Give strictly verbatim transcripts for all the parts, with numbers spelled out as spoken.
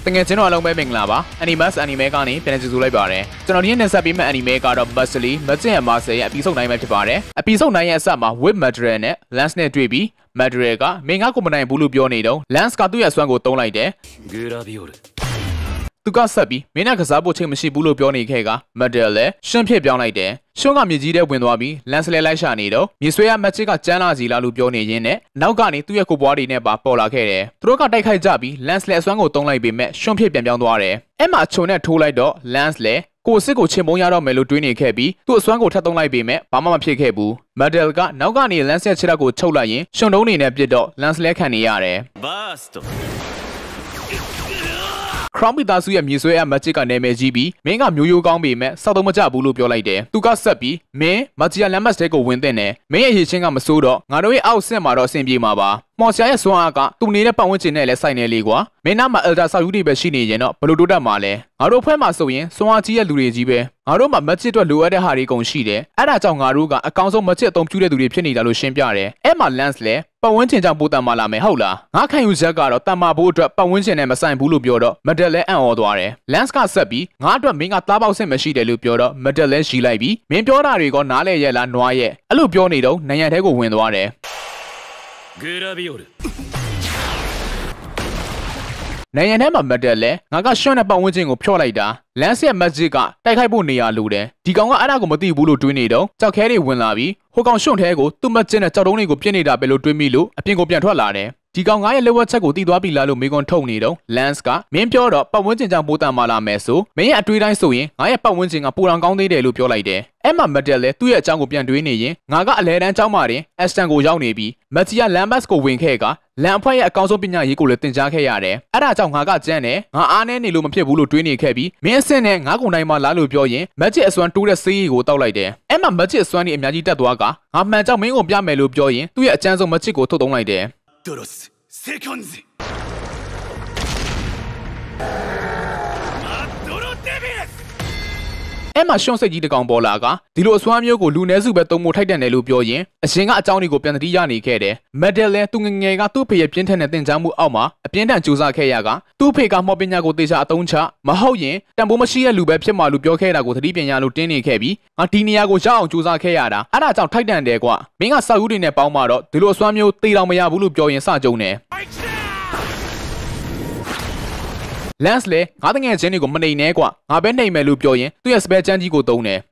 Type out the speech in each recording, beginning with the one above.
တကယ်ချင်းတော့အလုံးပဲမင်္ဂလာပါ Animask anime ကနေပြန်ကြည့်စုလိုက်ပါတယ်ကျွန်တော်ဒီနေ့နဲ့ဆက်ပြီးမဲ့ anime ကတော့ Mashle မကျင့် Mashle ရဲ့ episode 9ပဲဖြစ်ပါတယ် episode 9ရဲ့အစမှာ Wirth Madl နဲ့ Lance နဲ့တွေ့ပြီး Madl ကမင်းငါကိုမနိုင်ဘူးလို့ပြောနေတော့ Lance ကသူ့ရဲ့အစွမ်းကိုသုံးလိုက်တယ်သူကဆက်ပြီးမင်းနဲ့ကစားဖို့ချိန်မရှိဘူးလို့ပြောနေခဲ့က Madl လည်းရှင်းဖြစ်ပြောင်းလိုက်တယ်ရှုံးကမြေကြီးထဲဝင်သွားပြီး Lance လည်းလိုက်ရှာနေတော့မြေဆွဲရမက်ချစ်ကကျန်းလာစီလာလို့ပြောနေရင်းနဲ့နောက်ကနေသူ့ရဲ့ကိုပွားတွေနဲ့ပါပေါ်လာခဲ့တယ်သူတို့ကတိုက်ခိုက်ကြပြီး Lance လည်းအစွမ်းကိုသုံးလိုက်ပေမဲ့ရှုံးဖြစ်ပြန်ပြောင်းသွားတယ်အဲ့မှာချုံနဲ့ထိုးလိုက်တော့ Lance လည်းကိုစစ်ကိုချင်းမုံရတော့မယ်လို့တွေးနေခဲ့ပြီးသူ့အစွမ်းကိုထပ်သုံးလိုက်ပေမဲ့ဘာမှမဖြစ်ခဲ့ဘူး Madl ကနောက်ကနေ Lance ရဲ့ခြေထောက်ကိုချုပ်လိုက်ရင်ရှုံတုံးနေနဲ့ပြစ်တော့ Lance လည်းခံနေရတယ်ခရောင်းပီသားစုရဲ့မြေဆွဲအမချစ်ကနာမည်ကြီးပြီးမင်းကမျိုးရိုးကောင်းပေမဲ့စောက်တော့မကြဘူးလို့ပြောလိုက်တယ်သူကဆက်ပြီးမင်းမဂျီယာလမ်မတ်တဲကိုဝင်တဲ့နဲ့မင်းရဲ့ရေချင်းကမစိုးတော့ငါတို့ရဲ့အောက်ဆင့်မှာတော့အဆင်ပြေမှာပါမော်ဆရာရဲ့စွမ်းအားကသူ့နေတဲ့ပတ်ဝန်းကျင်နဲ့လည်းဆိုင်နေလေကွာမင်းနာမှာအယ်ဒါဆောက်ယူတွေပဲရှိနေရင်တော့ဘလို့တိုးတက်မှာလဲငါတို့ဖွဲ့မှာဆိုရင်စွမ်းအားကြီးရဲ့လူတွေကြီးပဲငါတို့မှာမချစ်အတွက်လိုအပ်တဲ့ဟာတွေကုန်ရှိတယ်အဲ့ဒါကြောင့်ငါတို့ကအကောင်းဆုံးမချစ်အသုံးပြုတဲ့သူတွေဖြစ်နေတာလို့ရှင်းပြတယ်အဲ့မှာ Lance လည်းပတ်ဝန်းကျင်ကြောင့်ပိုတန်မာလာမယ်ဟုတ်လားငါခံယူချက်ကတော့တန်မာဖို့အတွက်ပတ်ဝန်းကျင်နဲ့မဆိုင်ဘူးလို့ပြောတော့ Madl လည်းအံ့ဩသွားတယ် Lance ကဆက်ပြီးငါအတွက်မင်းကသားပေါက်ဆင့်မရှိတယ်လို့ပြောတော့ Madl လည်းရှိလိုက်ပြီးမင်းပြောတာတွေကနားလဲရဲ့လားနွားရဲ့အဲ့လိုပြောနေတော့နံရံထဲကိုဝင်သွားတယ်နိုင်ရန်ထဲမှာ Madl လည်းငါကရှွန့်တဲ့ပတ်ဝန်းကျင်ကိုဖျော့လိုက်တာ Lance ရဲ့ magic ကတိုက်ခိုက်ဖို့နေရာလိုတယ်ဒီကောင်ကအဲ့ဒါကိုမသိဘူးလို့တွေးနေတော့ကြောက်ခဲတွေဝင်လာပြီးဟိုကောင်ရှွန့်ထဲကိုသူ့ magic နဲ့ကြောက်တုံးတွေကိုပြစ်နေတာပဲလို့တွေးမိလို့အပြင်ကိုပြန်ထွက်လာတယ်ဒီကောင်ငါရဲ့လက်ဝက်ချက်ကိုတီးသွားပြီလားလို့မေကွန်ထုတ်နေတော့ Lance ကမင်းပြောတော့ပတ်ဝန်းကျင်ကြောင့်ပိုတန်မာလာမယ်ဆိုမင်းရဲ့အတွေးတိုင်းဆိုရင်ငါရဲ့ပတ်ဝန်းကျင်ကပိုတောင်ကောင်းသေးတယ်လို့ပြောလိုက်တယ်အဲ့မှာ Madl လည်းသူ့ရဲ့အကြောင်းကိုပြန်တွေးနေရင်ငါကအလဲတန်းကျောင်းမှာတင် Aston ကိုရောက်နေပြီး Magia Lambas ကိုဝင်ခဲ့ကလန်အဖွဲ့ရဲ့အကောင်ဆုံးပညာရေးကိုလည်းသင်ကြားခဲ့ရတယ်အဲ့ဒါကြောင့်ငါကကြမ်းတယ်ငါအားနေနေလို့မဖြစ်ဘူးလို့တွေးနေခဲ့ပြီးမင်းအစ်စ်နဲ့ငါကုန်တိုင်းမှာလာလို့ပြောရင် Magic အစွမ်းတိုးတဲ့ဆေးရည်ကိုတောက်လိုက်တယ်အဲ့မှာ Magic အစွမ်းကြီးအများကြီးတက်သွားကငါမှန်ကြောင်မင်းကိုပြမယ်လို့ပြောရင်သူ့ရဲ့အကျန်းဆုံး Magic ကိုထုတ်သုံးလိုက်တယ်အဲ့မှာရှွန့်စိတ်ကြီးတကောင်ပေါ်လာကဒီလိုအစွမ်းမျိုးကိုလူနည်းစုပဲသုံးဖို့ထိုက်တန်တယ်လို့ပြောရင်အရှင်ကအကြောင်းတွေကိုပြန်သတိရနေခဲ့တယ်။ Madl လည်းသူငငယ်ကသူ့ဖေရဲ့ပြင်းထန်တဲ့တင်ကြားမှုအောက်မှာအပြင်းထန်ကြိုးစားခဲ့ရကသူ့ဖေကမော်ပညာကိုတေချာအသုံးချမဟုတ်ရင်တန်ဖိုးမရှိတဲ့လူပဲဖြစ်မှာလို့ပြောခဲ့တာကိုသတိပညာလို့တင်းနေခဲ့ပြီးငါဒီနေရာကိုရောက်အောင်ကြိုးစားခဲ့ရတာအဲ့ဒါကြောင့်ထိုက်တန်တယ်ကွမင်းကစောက်ယူတွေနဲ့ပေါင်းမှတော့ဒီလိုအစွမ်းမျိုးတေတော်မရဘူးလို့ပြောရင်စကြုံတယ်Lance လည်းငါတငယ်ချင်းတွေကိုမနှိမ်နဲ့ကွာငါပဲနှိမ်မယ်လို့ပြောရင်သူ့ရဲ့ spell ချမ်းကြီးကိုသုံးတယ်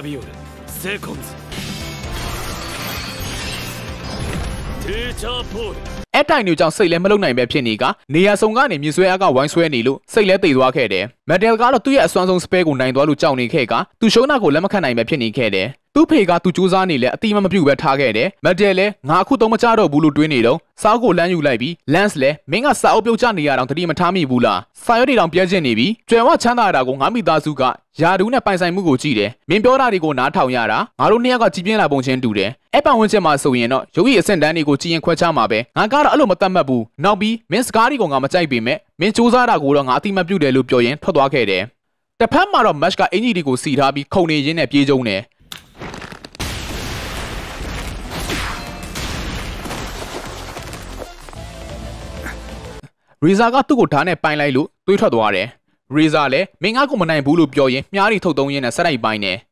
အဲ့တိုင်တွေကြောင့်စိတ်လည်းမလုံနိုင်ပဲဖြစ်နေကနေရာစုံကနေမြေဆွဲအားကဝိုင်းဆွဲနေလို့စိတ်လည်းတိတ်သွားခဲ့တယ် Madl ကတော့သူ့ရဲ့အစွမ်းဆုံး spell ကိုနိုင်သွားလို့ကြောက်နေခဲ့ကသူရှုံးတာကိုလက်မခံနိုင်ပဲဖြစ်နေခဲ့တယ်သူ့ဖေကသူစူးစမ်းနေလဲအတိမမပြုတ်ပဲထားခဲ့တယ်။ Madl လည်းငါအခုတော့မကြတော့ဘူးလို့တွေးနေတော့စာအုပ်ကိုလမ်းယူလိုက်ပြီး Lance လည်းမင်းကစာအုပ်ပြုတ်ချနေရအောင်တတိမထားမိဘူးလား။စာရွက်တွေတောင်ပြဲကျင်နေပြီ။ကျွယ်ဝချမ်းသာတာကိုငါမိသားစုကယာဒူးနဲ့ပိုင်ဆိုင်မှုကိုကြည့်တယ်။မင်းပြောတာတွေကိုနားထောင်ရတာငါတို့နှစ်ယောက်ကကြည်ပြင်းလာပုံချင်းတူတယ်။အဲ့ပတ်ဝန်းကျင်မှာဆိုရင်တော့ရုပ်ရည်အဆင့်တန်းတွေကိုကြည်ရင်ခွဲခြားမှာပဲ။ငါကတော့အဲ့လိုမတတ်မှတ်ဘူး။နောက်ပြီးမင်းစကားတွေကိုငါမကြိုက်ပေမဲ့မင်းစူးစမ်းတာကိုတော့ငါအတိမပြုတ်တယ်လို့ပြောရင်ထွက်သွားခဲ့တယ်။တစ်ဖက်မှာတော့ Mash ကအင်ကြီးတွေကိုစီထားပြီးခုန်နေရင်းနဲ့ပြေးကြုံတယ်။Riza ကသူ့ကိုဓာတ်နဲ့ပိုင်လိုက်လို့တွေးထွက်သွားတယ်။ Riza လည်းမင်းငါ့ကိုမနိုင်ဘူးလို့ပြောရင်မြားရီထုတ်သုံးရင်းနဲ့ဆက်လိုက်ပိုင်းတယ်။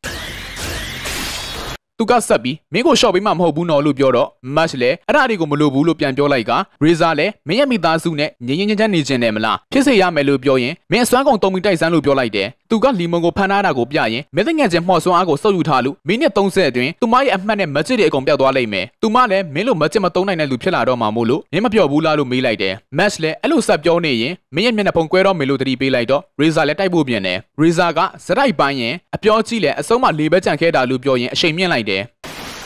သူကဆက်ပြီးမင်းကိုရှော့ပေးမှမဟုတ်ဘူးနော်လို့ပြောတော့ Mashle လည်းအဲ့ဒါတွေကိုမလိုဘူးလို့ပြန်ပြောလိုက်က Riza လည်းမင်းရဲ့မိသားစုနဲ့ငြိမ်ငြိမ်ချမ်းချမ်းနေချင်တယ်မလားဖြစ်စေရမယ်လို့ပြောရင်မင်းအစွမ်းကုန်တုံးပြီးတိုက်စမ်းလို့ပြောလိုက်တယ်။သူကလီမွန်ကိုဖန်ထားတာကိုပြရင်မင်းတငယ်ချင်းမှော်စွမ်းအားကိုစုပ်ယူထားလို့မိနစ်သုံးဆအတွင်းသူမရဲ့အမှတ်နဲ့မချစ်တွေအကုန်ပျောက်သွားလိမ့်မယ်။သူမလည်းမင်းလိုမချစ်မသုံးနိုင်တဲ့လူဖြစ်လာတော့မှာမို့လို့မင်းမပြောဘူးလားလို့မေးလိုက်တယ်။ Mashle လည်းအဲ့လိုဆက်ပြောနေရင်မင်းရဲ့မျက်နှာဖုံကွဲတော့မယ်လို့တတိပေးလိုက်တော့ Riza လည်းတိုက်ဖို့ပြင်တယ်။ Riza ကစရိုက်ပိုင်းရင်အပြောကြီးလဲအစုံးမှလေပဲကြံခဲ့တာလို့ပြောရင်အရှိန်မြင့်လိုက်တယ်။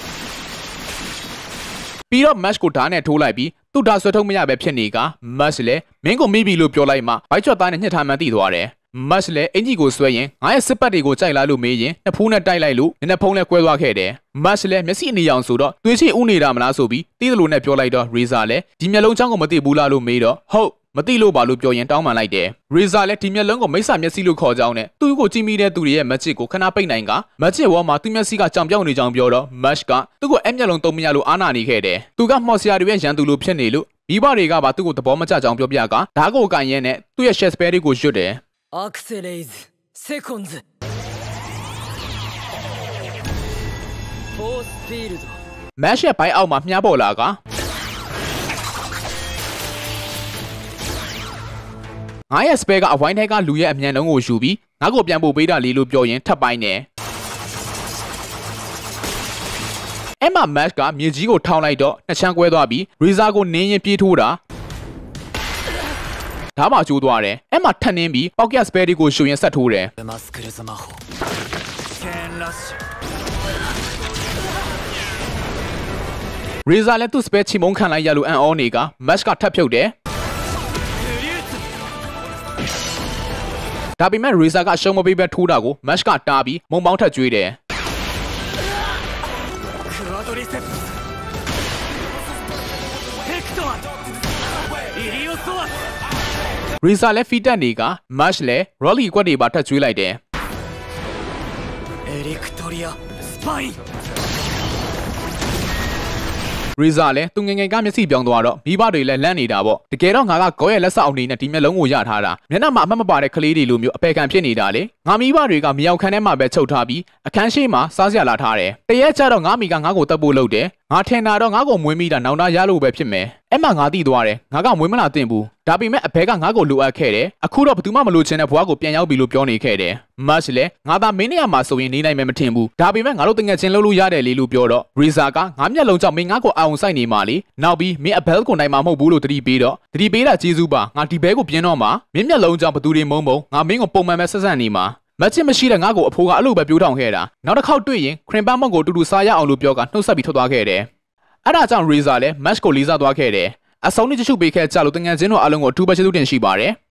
ပြီးတော့ Mash ကိုဓာတ်နဲ့ထိုးလိုက်ပြီးသူ့ဓာတ်ဆွဲထုတ်မရပဲဖြစ်နေက Mash လည်းမင်းကိုမိပြီလို့ပြောလိုက်မှဘိုက်ချွတ်သားနဲ့ညှစ်ထားမှန်းသိသွားတယ်။ Mash လည်းအင်ကြီးကိုဆွဲရင်ငါရဲ့စစ်ပတ်တွေကိုကြိုက်လားလို့မေးရင်နှစ်ဖူးနဲ့တိုက်လိုက်လို့မျက်နှာဖုံးနဲ့ကွဲသွားခဲ့တယ်။ Mash လည်းမျက်စိအနီရောင်ဆိုတော့သွေးချီဥနေတာမလားဆိုပြီးတီးသလိုနဲ့ပြောလိုက်တော့ Riza လည်းဒီမျက်လုံးချောင်းကိုမသိဘူးလားလို့မေးတော့ဟုတ်မသိလို့ပါလို့ပြောရင်တောင်းပန်လိုက်တယ် Riza လည်းဒီမျက်လုံးကိုမိစ္ဆာမျက်စိလို့ခေါ်ကြောင်းနဲ့သူ့ကိုကြည့်မိတဲ့သူတွေရဲ့ magic ကိုခဏပိတ်နိုင်က magic wall မှာသူ့မျက်စိကကြောင်ပြောင်းနေကြောင်းပြောတော့ Mash ကသူ့ကိုအဲ့မျက်လုံးသုံးမရလို့အာနာနေခဲ့တယ်သူကမှော်ဆရာတွေရဲ့ရန်သူလို့ဖြစ်နေလို့မိဘတွေကပါသူ့ကိုသဘောမကျကြောင်းပြောပြကဓာတ်ကိုကန်ရဲနဲ့သူ့ရဲ့ share spell တွေကိုရွတ်တယ် Accelerate seconds Force field Mashle ဘိုင်းအောက်မှာမြားပေါ်လာကငါရဲ့ spell ကအဝိုင်းထဲကလူရဲ့အမြန်လုံးကိုယူပြီးငါ့ကိုပြန်ပို့ပေးတာလေးလို့ပြောရင်ထပ်ပိုင်းတယ်အဲ့မှာ Mash ကမြေကြီးကိုထောင်းလိုက်တော့နှစ်ချမ်းကွဲသွားပြီး Razor ကိုနင်းရင်ပြေးထိုးတာဒါမှကျိုးသွားတယ်အဲ့မှာထပ်နင်းပြီး Pocket Spell တွေကိုရှုံရင်ဆက်ထိုးတယ်Razor လည်းသူ့ spell ချီမုန်းခံလိုက်ရလို့အန်အောနေက Mash ကထပ်ဖြုတ်တယ်ဒါပေမဲ့ Razor ကရှုံးမပေးဘဲထိုးတာကို Mash ကတားပြီးမုံပေါင်းထပ်ကျွေးတယ်Razor လည်း feed တက်နေက Mash လည်း Rolly ကွက်တွေပါထပ်ကျွေးလိုက်တယ်Razor လည်းသူငငယ်ကမျက်စိပြောင်းသွားတော့မိဘတွေလည်းလန့်နေတာပေါ့တကယ်တော့ငါကကောရဲ့လက်ဆောက်အနေနဲ့ဒီမျက်လုံးကိုရထားတာမျက်နှာမှာအမှတ်မပါတဲ့ကလေးတွေလိုမျိုးအပေခံဖြစ်နေတာလေငါမိဘတွေကမြောက်ခန်းထဲမှာပဲချုပ်ထားပြီးအခန်းရှိမှာစားစရာလာထားတယ်တရက်ကျတော့ငါမိကငါ့ကိုတက်ဖို့လုပ်တယ်ငါထင်တာတော့ငါ့ကိုမွေးမိတာနောင်တရလို့ပဲဖြစ်မယ်အဲ့မှာငါသိသွားတယ်ငါကမွေးမလာသင့်ဘူးဒါပေမဲ့အဖေကငါ့ကိုလိုအပ်ခဲ့တယ်အခုတော့ဘသူမှမလိုချင်တဲ့ဘွားကိုပြန်ရောက်ပြီလို့ပြောနေခဲ့တယ် Mash လည်းငါသာမင်းနေရာမှာဆိုရင်နေနိုင်မယ်မထင်ဘူးဒါပေမဲ့ငါတို့တငယ်ချင်းလှုပ်လို့ရတယ်လေလို့ပြောတော့ Razor ကငါမျက်လုံးကြောင့်မင်းငါ့ကိုအာုံဆိုင်နေမှာလေနောက်ပြီးမင်းအဘဲကိုနိုင်မှာမဟုတ်ဘူးလို့တတိပေးတော့တတိပေးတာကျေးဇူးပါငါဒီဘဲကိုပြင်းတော့မှာမင်းမျက်လုံးကြောင့်ဘသူတွေမုံမုံငါမင်းကိုပုံမှန်ပဲဆက်ဆက်နေမှာမချစ်မရှိတဲ့ငါ့ကိုအဖိုးကအလို့ပဲပြိုးထောင်ခဲ့တာနောက်တစ်ခေါက်တွေ့ရင်ခရင်ပန်းမုံကိုတူတူစားရအောင်လို့ပြောကနှုတ်ဆက်ပြီးထွက်သွားခဲ့တယ်အဲ့ဒါကြောင့် Razor လည်း Mash ကိုလေးစားသွားခဲ့တယ်အဆုံးနဲ့တချို့ပေးခဲ့ကြလို့တငယ်ချင်းတို့အားလုံးကိုအထူးပဲကျေးဇူးတင်ရှိပါတယ်